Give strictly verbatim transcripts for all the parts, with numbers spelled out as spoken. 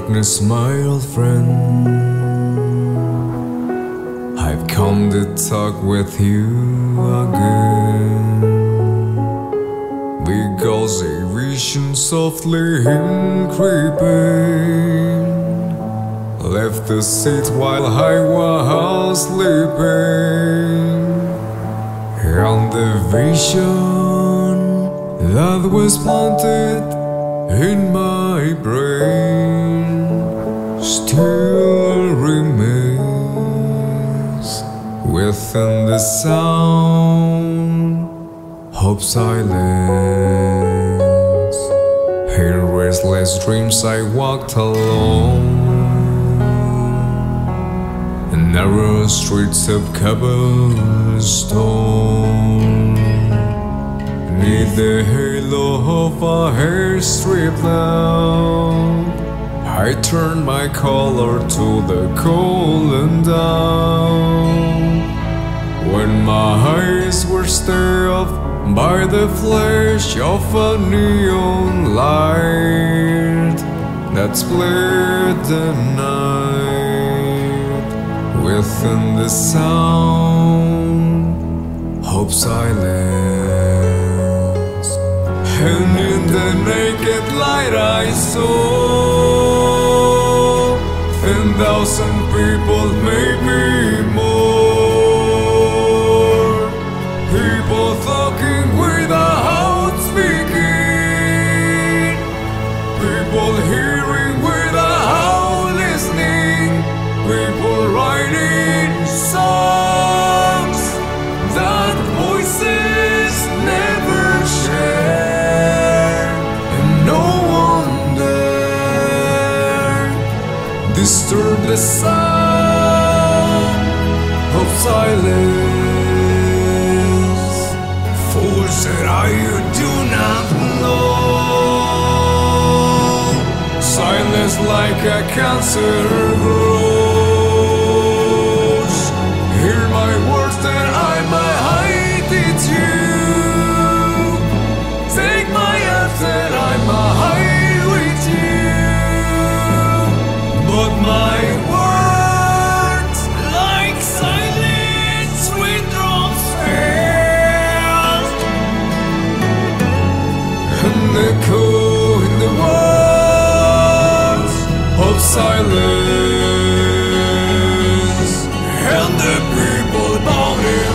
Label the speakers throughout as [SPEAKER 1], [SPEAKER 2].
[SPEAKER 1] darkness, my old friend, I've come to talk with you again, because a vision softly creeping left the seat while I was sleeping, and the vision that was planted in my brain still remains within the sound of silence. In restless dreams I walked alone, in narrow streets of cobblestone, beneath the halo of a hair strip lamp, I turned my collar to the cold and down. When my eyes were stared by the flash of a neon light that split the night within the sound of silence. And in the naked light I saw ten thousand people, maybe more, people talking without speaking, people hearing without listening, people writing songs that voices never share, and no one dare disturb the sound of silence. Fool, said I, you do not know. Silence like a cancer grows. Hear my words that I might hide it you. Take my hands that I might hide with you. But my words like silent sweet drops fell, and echo in the words of silence, and the people bowed and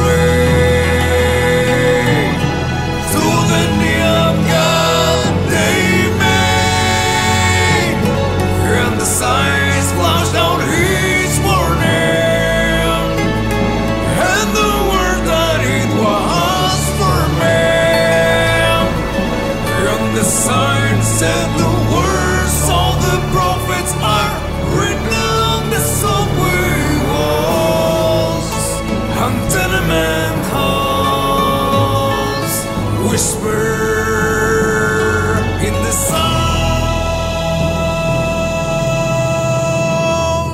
[SPEAKER 1] prayed to the neon god they made, and the signs flashed out his warning, and the word that it was for man, and the sign said the words of the prophets are written on the subway walls and tenement halls, whisper in the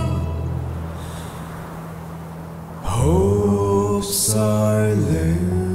[SPEAKER 1] sound of silence.